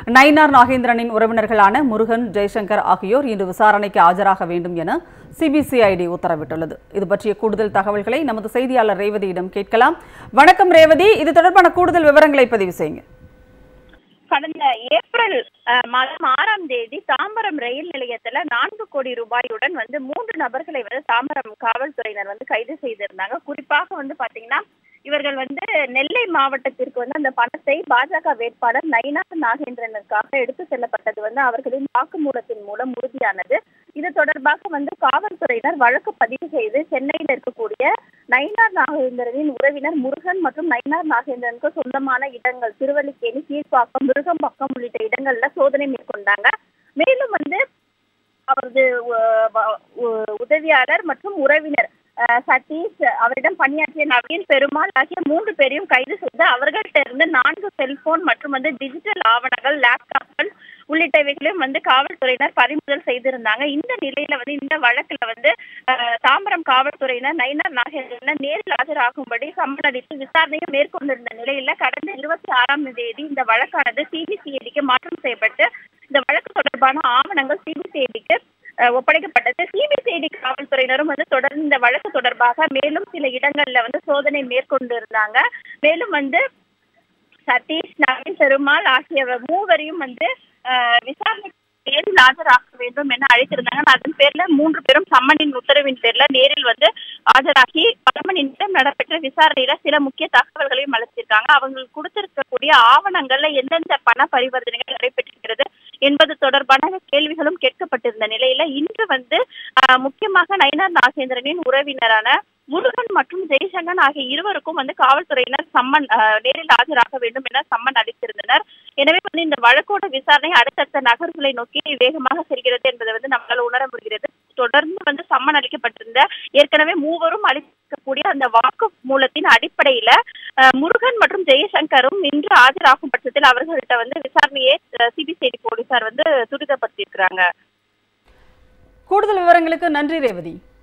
நயினார் நாகேந்திரனின் உறவினர்களான முருகன், ஜெய்சங்கர் ஆகியோர் இன்று விசாரணைக்கு ஆஜராக வேண்டும் என சிபிசிஐடி உத்தரவிட்டுள்ளது. இது பற்றிய கூடுதல் தகவல்களை நமது செய்தியாளர் ரேவதியிடம் கேட்கலாம். வணக்கம் ரேவதி, இது தொடர்பான கூடுதல் விவரங்களை பதிவு செய்யுங்க. கடந்த ஏப்ரல் மாதம் 6ஆம் தேதி தாம்பரம் ரயில் நிலையத்துல 4 கோடி ரூபாயுடன் 3 நபர்களை தாம்பரம் காவல்துறையினர் கைது செய்திருந்தாங்க. குறிப்பாக பாத்தீங்கன்னா இவர்கள் நெல்லை மாவட்டத்திற்கு அந்த பணத்தை பாஜக வேட்பாளர் நயினார் நாகேந்திரனுக்காக எடுத்து செல்லப்பட்டது அவர்களின் வாக்குமூலத்தின் மூலம் உறுதியானது. இது தொடர்பாக காவல்துறையினர் வழக்கு பதிவு செய்து சென்னையில் இருக்கக்கூடிய நயினார் நாகேந்திரனின் உறவினர் முருகன் மற்றும் நயினார் நாகேந்திரனுக்கு சொந்தமான இடங்கள் திருவல்லிக்கேணி, கீழ்ப்பாக்கம், விருகம்பாக்கம் உள்ளிட்ட இடங்கள்ல சோதனை மேற்கொண்டாங்க. மேலும் அவரது உதவியாளர் மற்றும் உறவினர் சதீஷ், அவரிடம் பணியாற்றிய நவீன், பெருமாள் ஆகிய 3 பேரையும் கைது செய்து அவர்கள்ட்ட இருந்து 4 செல்போன் மற்றும் டிஜிட்டல் ஆவணங்கள், லேப்டாப்கள் உள்ளிட்டவைகளையும் காவல்துறையினர் பறிமுதல் செய்திருந்தாங்க. இந்த நிலையில இந்த வழக்குல தாம்பரம் காவல்துறையினர் நயினார் நாகேந்திரனை நேரில் ஆஜராகும்படி சம்மன் அளித்து விசாரணையை மேற்கொண்டிருந்த நிலையில கடந்த 26ஆம் தேதி இந்த வழக்கானது சிபிசிஐடிக்கு மாற்றம் செய்யப்பட்டு இந்த வழக்கு தொடர்பான ஆவணங்கள் சிபிசிஐடிக்கு ஒப்படைக்கப்பட்டது. சிபிசிஐடி காவல்துறையினரும் தொடர்ந்து இந்த வழக்கு தொடர்பாக மேலும் சில இடங்கள்ல சோதனை மேற்கொண்டு இருந்தாங்க. மேலும் சதீஷ், நவீன், பெருமாள் ஆகிய 3வரையும் விசாரணைக்கு நேரில் ஆஜராக வேண்டும் என அழைத்திருந்தாங்க. அதன் பேர்ல 3 பேரும் சம்மனின் உத்தரவின் பேர்ல நேரில் ஆஜராகி 1 மணி நேரம் நடைபெற்ற விசாரணையில சில முக்கிய தகவல்களையும் அளிச்சிருக்காங்க. அவங்க கொடுத்திருக்கக்கூடிய ஆவணங்கள்ல எந்தெந்த பண பரிவர்த்தனைகள் நடைபெற்றிருக்கிறது என்பது தொடர்பான கேள்விகளும் கேட்கப்பட்டிருந்த நிலையில இன்று முக்கியமாக நயினார் நாகேந்திரனின் உறவினரான முருகன் மற்றும் ஜெய்சங்கர் ஆகிய இருவருக்கும் காவல்துறையினர் சம்மன் நேரில் ஆஜராக வேண்டும் என சம்மன் அளித்திருந்தனர். எனவே இந்த வழக்கோட விசாரணை அடுத்தடுத்த நகர்வுகளை நோக்கி வேகமாக செல்கிறது என்பதை நம்மளால் உணர முடிகிறது. தொடர்ந்து சம்மன் அளிக்கப்பட்டிருந்த ஏற்கனவே 3வரும் அளிக்கக்கூடிய அந்த வாக்கு மூலத்தின் அடிப்படையில முருகன் மற்றும் ஜெய்சங்கரும் இன்று ஆஜராகும் பட்சத்தில் அவர்கள்ட்ட விசாரணையை சிபிசிஐடி போலீசார் துரிதப்படுத்தியிருக்கிறாங்க. கூடுதல் விவரங்களுக்கு நன்றி ரேவதி.